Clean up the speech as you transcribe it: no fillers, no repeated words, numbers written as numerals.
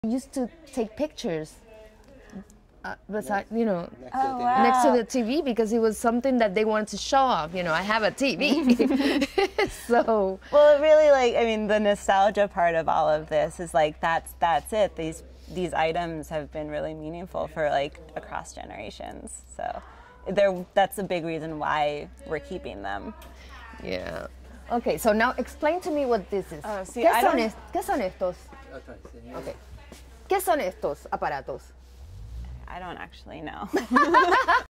Used to take pictures beside, wow. next to the TV because it was something that they wanted to show off. I have a TV. So, well, it really, the nostalgia part of all of this is that's it. These items have been really meaningful for across generations. So that's a big reason why we're keeping them. Yeah. Okay, so now explain to me what this is. ¿Qué son estos? Okay. ¿Qué son estos aparatos? I don't actually know.